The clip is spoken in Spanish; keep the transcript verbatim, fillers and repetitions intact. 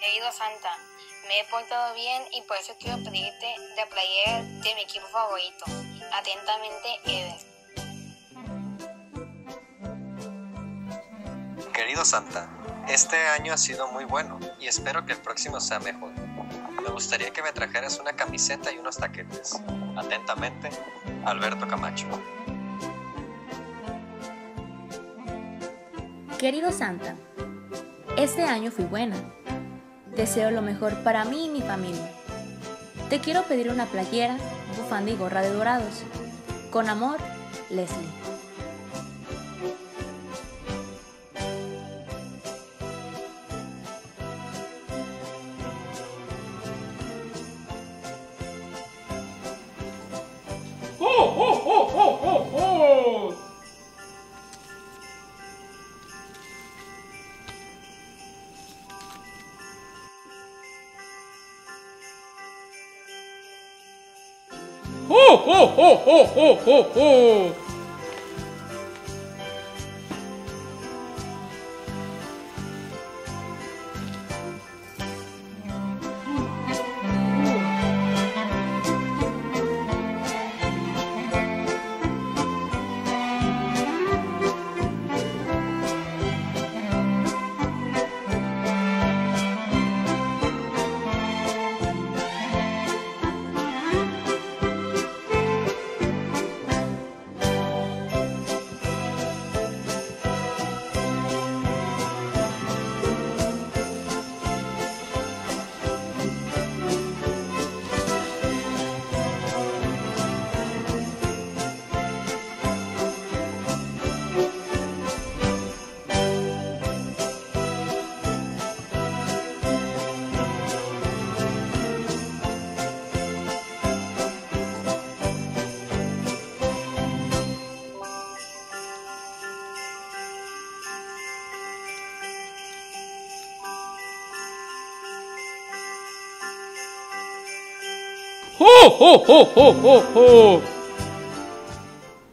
Querido Santa, me he portado bien y por eso quiero pedirte la playera de mi equipo favorito. Atentamente, Eder. Querido Santa, este año ha sido muy bueno y espero que el próximo sea mejor. Me gustaría que me trajeras una camiseta y unos taquetes. Atentamente, Alberto Camacho. Querido Santa, este año fui buena. Deseo lo mejor para mí y mi familia. Te quiero pedir una playera, bufanda y gorra de dorados. Con amor, Leslie. ¡Oh, oh, oh, oh, oh, oh! ¡Oh, oh, oh, oh, oh, oh, oh! ¡Oh, oh, oh, oh, oh, oh!